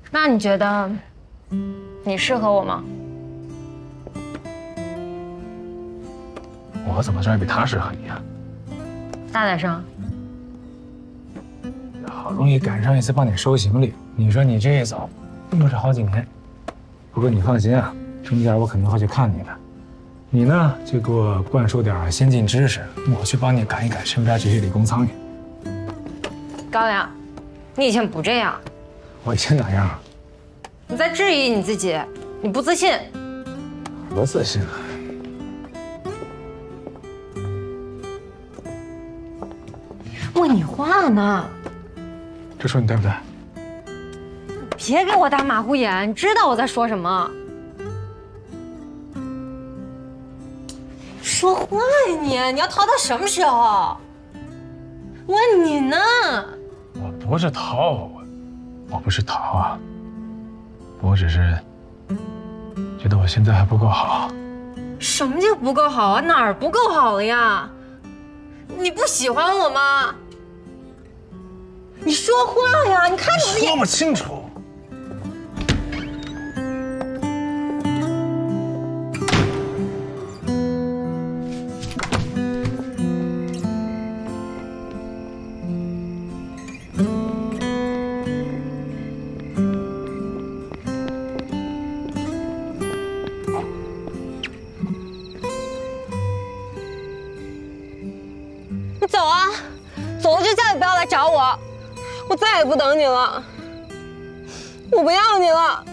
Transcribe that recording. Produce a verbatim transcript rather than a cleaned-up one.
那你觉得你适合我吗？ 我怎么知道比他适合你啊？ 大点声。 好容易赶上一次帮你收行李，你说你这一走，又是好几年。不过你放心啊，中间我肯定会去看你的。你呢，就给我灌输点先进知识，我去帮你赶一赶身边这些理工苍蝇。 高粱，你以前不这样。 我以前哪样啊？ 你在质疑你自己，你不自信。 多自信啊！ 问你话呢。 这说你对不对？ 别给我打马虎眼，你知道我在说什么。说话呀你！你要逃到什么时候？问你呢。 我不是逃，我我不是逃啊，我只是觉得我现在还不够好。 什么叫不够好啊？哪儿不够好了呀？你不喜欢我吗？你说话呀！你看你的眼。 说不清楚。 你走啊，走了就再也不要来找我，我再也不等你了，我不要你了。